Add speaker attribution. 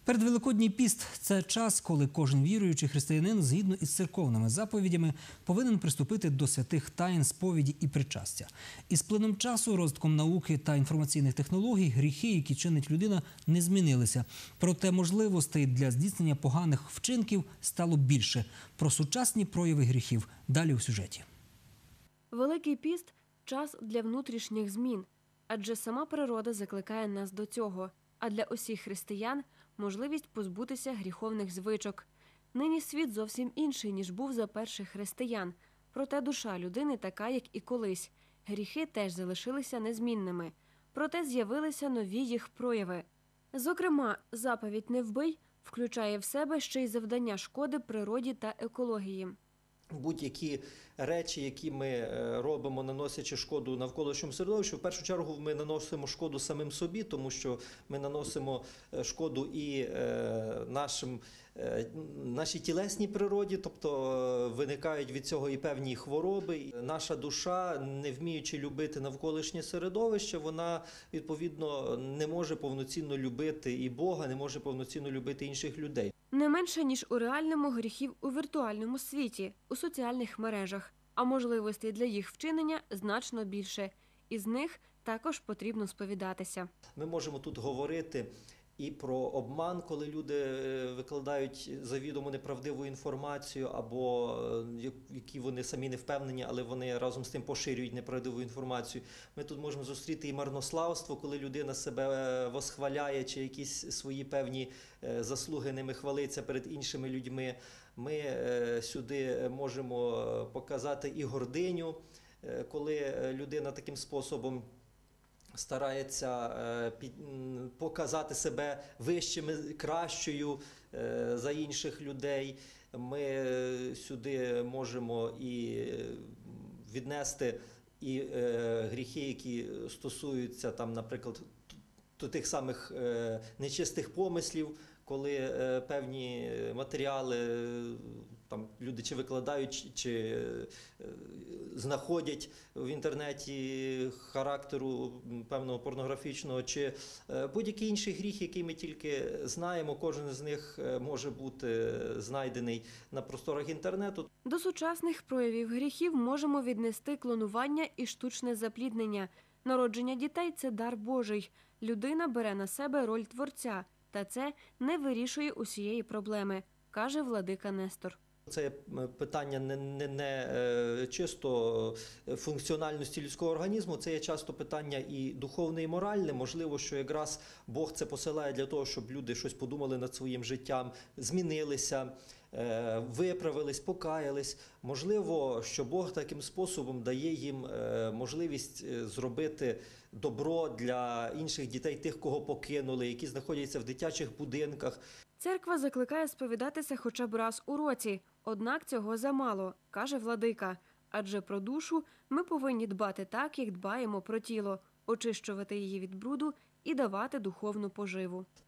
Speaker 1: Передвеликодній піст – це час, коли кожен віруючий християнин, згідно із церковними заповідями, повинен приступити до святих таїн, сповіді і причастя. Із плином часу, розвитком науки та інформаційних технологій, гріхи, які чинить людина, не змінилися. Проте можливостей для здійснення поганих вчинків стало більше. Про сучасні прояви гріхів далі у сюжеті.
Speaker 2: Великий піст – час для внутрішніх змін, адже сама природа закликає нас до цього. А для усіх християн – можливість позбутися гріховних звичок. Нині світ зовсім інший, ніж був за перших християн. Проте душа людини така, як і колись. Гріхи теж залишилися незмінними. Проте з'явилися нові їх прояви. Зокрема, заповідь «Не вбий» включає в себе ще й завдання шкоди природі та екології.
Speaker 3: Будь-які речі, які ми робимо, наносячи шкоду навколишньому середовищу, в першу чергу ми наносимо шкоду самим собі, тому що ми наносимо шкоду і нашій тілесній природі, тобто виникають від цього і певні хвороби. Наша душа, не вміючи любити навколишнє середовище, вона, відповідно, не може повноцінно любити і Бога, не може повноцінно любити інших людей.
Speaker 2: Не менше, ніж у реальному, гріхів у віртуальному світі, у соціальних мережах. А можливостей для їх вчинення значно більше. Із них також потрібно сповідатися.
Speaker 3: Ми можемо тут говорити і про обман, коли люди викладають завідомо неправдиву інформацію, або які вони самі не впевнені, але вони разом з тим поширюють неправдиву інформацію. Ми тут можемо зустріти і марнославство, коли людина себе восхваляє чи якісь свої певні заслуги ними хвалиться перед іншими людьми. Ми сюди можемо показати і гординю, коли людина таким способом старається показати себе вищим, кращою за інших людей. Ми сюди можемо і віднести і гріхи, які стосуються, там, наприклад, до тих самих нечистих помислів, коли певні матеріали там люди чи викладають, чи знаходять в інтернеті характеру певного порнографічного, чи будь-який інший гріх, який ми тільки знаємо, кожен з них може бути знайдений на просторах інтернету.
Speaker 2: До сучасних проявів гріхів можемо віднести клонування і штучне запліднення. Народження дітей – це дар Божий. Людина бере на себе роль творця, та це не вирішує усієї проблеми, каже владика Нестор.
Speaker 3: Це питання не чисто функціональності людського організму, це є часто питання і духовне, і моральне. Можливо, що якраз Бог це посилає для того, щоб люди щось подумали над своїм життям, змінилися, виправились, покаялись. Можливо, що Бог таким способом дає їм можливість зробити добро для інших дітей, тих, кого покинули, які знаходяться в дитячих будинках.
Speaker 2: Церква закликає сповідатися хоча б раз у році. Однак цього замало, каже владика. Адже про душу ми повинні дбати так, як дбаємо про тіло, очищувати її від бруду і давати духовну поживу.